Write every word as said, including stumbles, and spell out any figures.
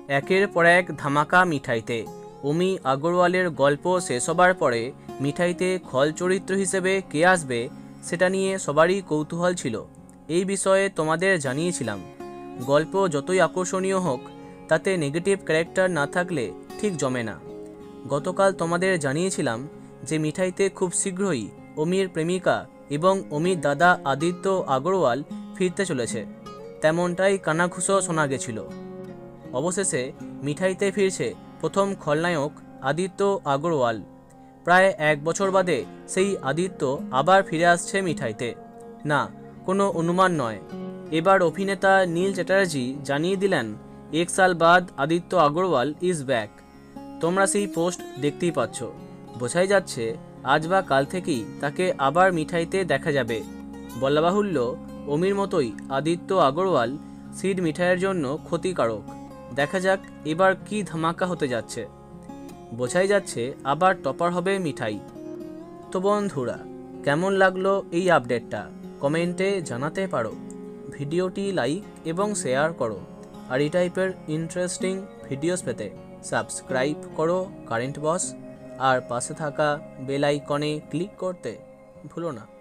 একের পর এক ধামাকা মিঠাইতে। অমি আগরওয়ালের গল্প শেষ হবার পরে মিঠাইতে খল চরিত্র হিসেবে কে আসবে সেটা নিয়ে সবারই কৌতূহল ছিল। এই বিষয়ে তোমাদের জানিয়েছিলাম, গল্প যতই আকর্ষণীয় হোক তাতে নেগেটিভ ক্যারেক্টার না থাকলে ঠিক জমে না। গতকাল তোমাদের জানিয়েছিলাম যে মিঠাইতে খুব শীঘ্রই অমির প্রেমিকা এবং অমির দাদা আদিত্য আগরওয়াল ফিরতে চলেছে, তেমনটাই কানাঘুষো শোনা গেছিল। অবশেষে মিঠাইতে ফিরছে প্রথম খলনায়ক আদিত্য আগরওয়াল। প্রায় এক বছর বাদে সেই আদিত্য আবার ফিরে আসছে মিঠাইতে। না, কোনো অনুমান নয়, এবার অভিনেতা নীল চ্যাটার্জি জানিয়ে দিলেন এক সাল বাদ আদিত্য আগরওয়াল ইজ ব্যাক। তোমরা সেই পোস্ট দেখতেই পাচ্ছ, বোঝাই যাচ্ছে আজ বা কাল থেকেই তাকে আবার মিঠাইতে দেখা যাবে। বলা বাহুল্য, অমির মতোই আদিত্য আগরওয়াল সিড মিঠাইয়ের জন্য ক্ষতিকারক। দেখা যাক এবার কি ধামাকা হতে যাচ্ছে। বোঝাই যাচ্ছে আবার টপার হবে মিঠাই। তো বন্ধুরা, কেমন লাগলো এই আপডেটটা কমেন্টে জানাতে পারো। ভিডিওটি লাইক এবং শেয়ার করো, আর এই টাইপের ইন্টারেস্টিং ভিডিওস পেতে সাবস্ক্রাইব করো কারেন্ট বস, আর পাশে থাকা বেল আইকনে ক্লিক করতে ভুলো না।